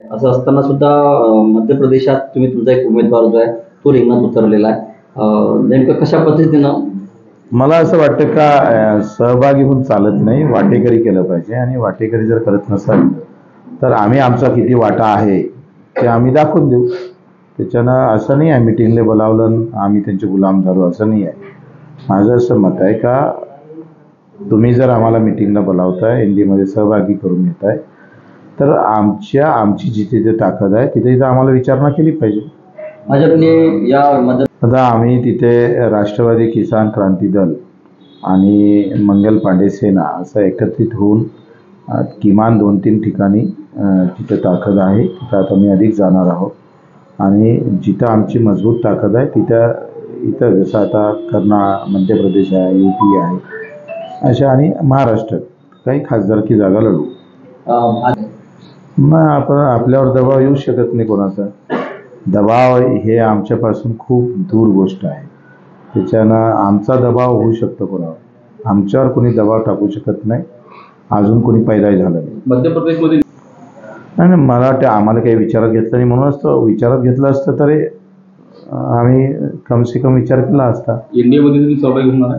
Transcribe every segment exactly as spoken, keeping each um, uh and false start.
असं असताना सुद्धा अं, मध्य प्रदेशात तुम्ही तुमचा एक उमेदवार जो आहे तो रिंगणात उतरलेला आहे. अं, नेमकं कशा पद्धतीनं मला असं वाटतं का अं, सहभागी होऊन चालत नाही, वाटेकरी केलं पाहिजे. आणि वाटेकरी जर करत नसाल तर आम्ही आमचा किती वाटा आहे ते आम्ही दाखवून देऊ. त्याच्यानं असं नाही आहे मिटिंगला बोलावलं आणि आम्ही त्यांचे गुलाम झालो, असं नाही आहे. माझं असं मत आहे का तुम्ही जर आम्हाला मिटिंगला बोलावताय, एन डी एमध्ये सहभागी करून घेताय, तर आमच्या आमची जिथे जिथे ताकद आहे तिथे तिथे आम्हाला विचारणा केली पाहिजे. भाजपने या मध्य आता आम्ही तिथे राष्ट्रवादी किसान क्रांती दल आणि मंगल पांडे सेना असं एकत्रित होऊन अ, किमान दोन तीन ठिकाणी अ, तिथे ताकद आहे, तिथं आता मी अधिक जाणार आहोत. आणि जिथं आमची मजबूत ताकद आहे तिथं इथं जसं आता कर्ना मध्य प्रदेश आहे, यू पी आहे, अशा आणि महाराष्ट्रात काही खासदारकी जागा लढू. अं, भाज- मग आपण आपल्यावर दबाव येऊ शकत नाही कोणाचा. दबाव हे आमच्यापासून खूप दूर गोष्ट आहे. त्याच्यानं आमचा दबाव होऊ शकतो कोणावर, आमच्यावर कोणी दबाव टाकू शकत नाही. अजून कोणी पैदाही झालं नाही. मध्य प्रदेशमध्ये नाही नाही, मला वाटतं आम्हाला काही विचारात घेतलं नाही, म्हणूनच तो विचारात घेतलं असतं तरी अं, आम्ही कमसे कम विचार केला असता. एनडीएमध्ये तुम्ही सहभागी होणार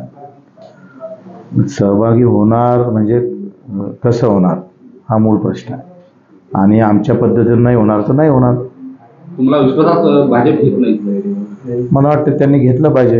आहे. सहभागी होणार म्हणजे अं, कसं होणार हा मूळ प्रश्न आहे. आणि आमच्या पद्धतीनं नाही होणार तर नाही होणार. तुम्हाला विश्वासात भाजप घेत नाही. मला वाटतं त्यांनी घेतलं पाहिजे.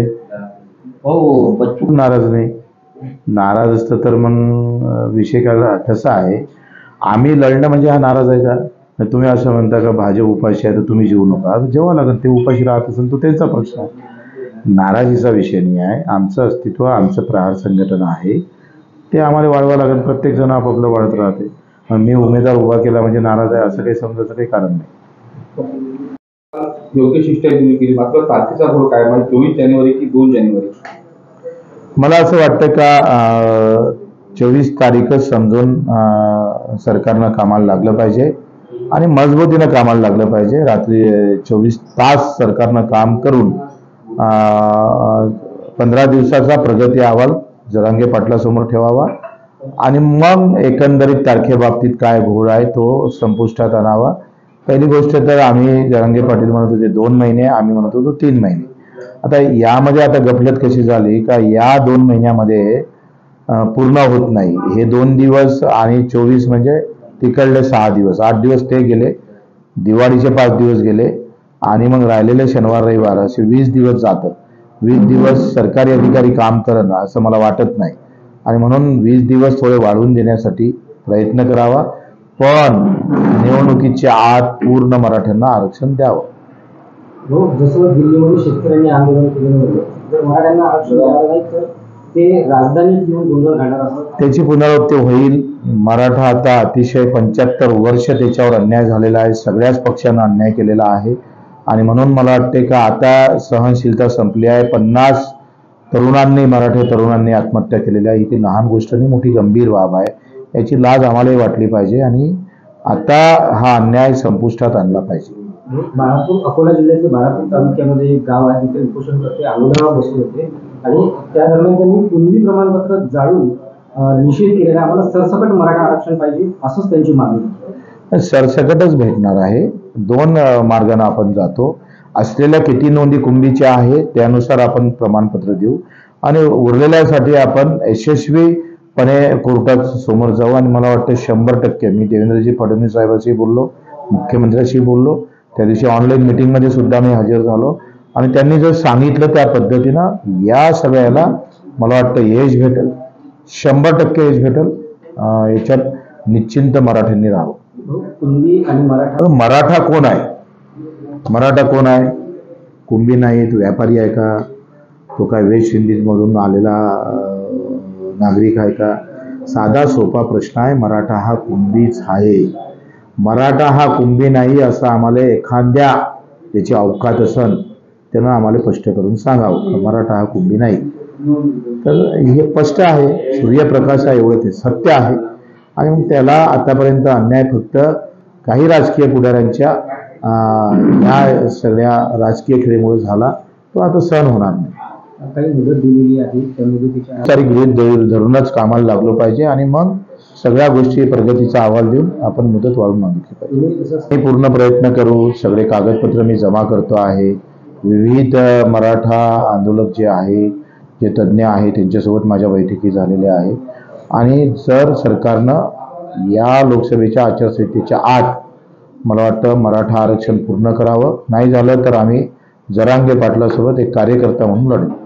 हो बच्चू खूप नाराज नाही. नाराज असतं तर मग अं, विषय काय कसा आहे, आम्ही लढणं म्हणजे हा नाराज आहे का? तर तुम्ही असं म्हणता का भाजप उपाशी आहे तर तुम्ही जेवू नका, आता जेव्हा लागेल ते उपाशी राहत असेल तो त्यांचा प्रश्न आहे. नाराजीचा विषय नाही आहे. आमचं अस्तित्व, आमचं प्रहार संघटन आहे, ते आम्हाला वाढवावं लागेल. प्रत्येक जण आपापलं वाढत राहते. मग मी उमेदवार उभा केला म्हणजे नाराज आहे असं काही समजायचं काही कारण नाही. योग्य शिष्ट तुम्ही केली, मात्र तारखेचा घोळ काय म्हणजे चोवीस जानेवारी की दोन जानेवारी? मला असं वाटतं का चोवीस तारीखच समजून अं, सरकारनं कामाला लागलं पाहिजे आणि मजबूतीनं कामाला लागलं पाहिजे. रात्री चोवीस तास सरकारनं काम करून अं, पंधरा दिवसाचा प्रगती अहवाल जरांगे पाटलासमोर ठेवावा आणि मग एकंदरीत तारखेबाबतीत काय घोळ आहे तो संपुष्टात आणावा. पहिली गोष्ट तर आम्ही जरांगे पाटील म्हणत होते दोन महिने, आम्ही म्हणत होतो तीन महिने. आता यामध्ये आता गफलत कशी झाली का या दोन महिन्यामध्ये अं, पूर्ण होत नाही. हे दोन दिवस आणि चोवीस म्हणजे तिकडले सहा दिवस, आठ दिवस ते गेले, दिवाळीचे पाच दिवस गेले आणि मग राहिलेले शनिवार रविवार असे वीस दिवस जातं. वीस दिवस सरकारी अधिकारी काम करणं असं मला वाटत नाही. आणि म्हणून वीस दिवस थोडे वाढवून देण्यासाठी प्रयत्न करावा, पण निवडणुकीच्या आत पूर्ण मराठ्यांना आरक्षण द्यावं. हो, जसं दिल्लीमध्ये शेतकऱ्यांनी आंदोलन केलेलं होतं, जर मराठ्यांना आरक्षण द्यायला नाही तर ते राजधानीत येऊन गोंधळ घालणार असं त्याची पुनरावृत्ती होईल. मराठा आता अतिशय पंच्याहत्तर वर्ष त्याच्यावर अन्याय झालेला आहे. सगळ्याच पक्षांना अन्याय केलेला आहे आणि म्हणून मला वाटते का आता सहनशीलता संपली आहे. पन्नास तरुणांनी, मराठी तरुणांनी आत्महत्या केलेल्या आहे. ही ती लहान गोष्ट नाही, मोठी गंभीर बाब आहे. याची लाज आम्हालाही वाटली पाहिजे आणि आता हा अन्याय संपुष्टात आणला पाहिजे. बाळापूर, अकोला जिल्ह्यातील बाळापूर तालुक्यामध्ये एक गाव आहे, तिथे उपोषणकर्ते आंदोलनावर बसले होते आणि त्या दरम्यान त्यांनी कुणबी प्रमाणपत्र जाळून अं, निषेध केलेला. आम्हाला सरसकट मराठा आरक्षण पाहिजे असंच त्यांची मागणी आहे. सरसकटच भेटणार आहे. दोन अ, मार्गाने आपण जातो. असलेल्या किती नोंदी कुंभीच्या आहे त्यानुसार आपण प्रमाणपत्र देऊ आणि उरलेल्यासाठी आपण यशस्वीपणे कोर्टात समोर जाऊ. आणि मला वाटतं शंभर टक्के मी देवेंद्रजी फडणवीस साहेबांशी बोललो, मुख्यमंत्र्यांशी बोललो, त्या दिवशी ऑनलाईन मिटिंगमध्ये सुद्धा मी हजर झालो आणि त्यांनी जर सांगितलं त्या पद्धतीनं या सगळ्याला मला वाटतं यश भेटेल, शंभर टक्के यश भेटेल. अं, याच्यात निश्चिंत मराठ्यांनी राहावं. हो, कुणबी आणि मराठा तर मराठा कोण आहे? मराठा कोण आहे? कुंभी नाही, तो व्यापारी आहे का? तो काय वेस्ट इंडिजमधून आलेला अं, नागरिक आहे का? साधा सोपा प्रश्न आहे. मराठा हा कुंभीच आहे. मराठा हा कुंभी नाही असं आम्हाला एखाद्या त्याची अवकात असन त्यानं आम्हाला स्पष्ट करून सांगावं. मराठा हा कुंभी नाही. तर हे स्पष्ट आहे, सूर्यप्रकाश आहे, एवढं ते सत्य आहे. आणि मग त्याला आतापर्यंत अन्याय फक्त काही राजकीय पुढाऱ्यांच्या ह्या सगळ्या राजकीय खेळीमुळे झाला, तो आता सहन होणार नाही. काही मुदत दिलेली आहे, त्या मुदतीच्या तारीख गृहीत धरूनच कामाला लागलो पाहिजे आणि मग सगळ्या गोष्टी प्रगतीचा अहवाल देऊन आपण मुदत वाढवून मागितली पाहिजे. तुम्ही तसं मी पूर्ण प्रयत्न करू, सगळे कागदपत्र मी जमा करतो आहे. विविध मराठा आंदोलक जे आहे, जे तज्ज्ञ आहे, त्यांच्यासोबत माझ्या बैठकी झालेल्या आहे. आणि जर सरकारनं या लोकसभेच्या आचारसंहितेच्या आत मला वाटतं मराठा आरक्षण पूर्ण करावं, नाही झालं तर आम्ही जरांगे पाटलासोबत एक कार्यकर्ता म्हणून लढू.